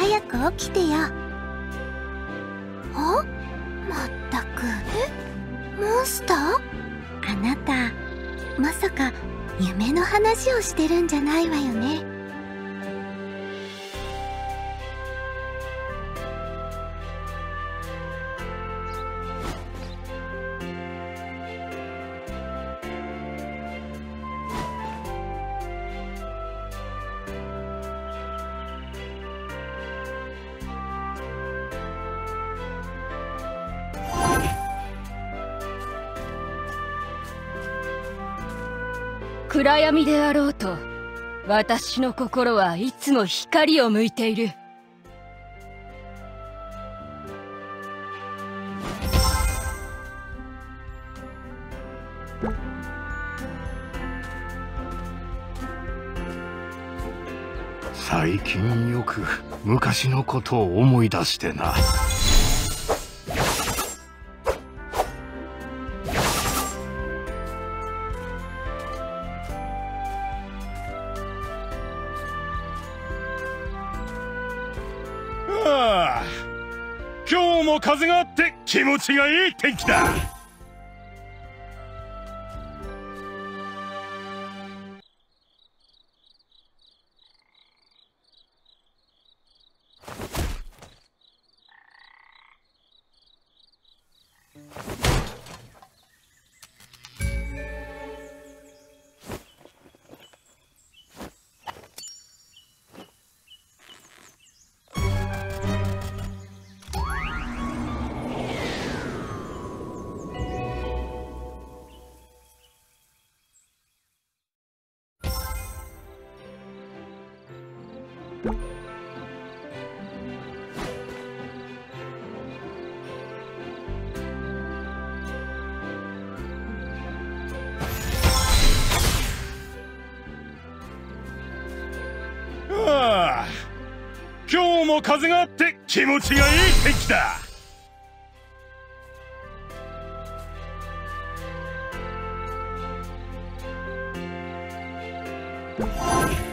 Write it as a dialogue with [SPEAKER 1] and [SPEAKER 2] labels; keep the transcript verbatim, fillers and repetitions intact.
[SPEAKER 1] 早く起きてよ。あ、まったく。え、モンスター？あなたまさか夢の話をしてるんじゃないわよね。
[SPEAKER 2] 暗闇であろうと私の心はいつも光を向いている。
[SPEAKER 3] 最近よく昔のことを思い出してな。ああ、今日も風があって気持ちがいい天気だ。ああ、今日も風があって気持ちがいい天気だ。
[SPEAKER 1] うん。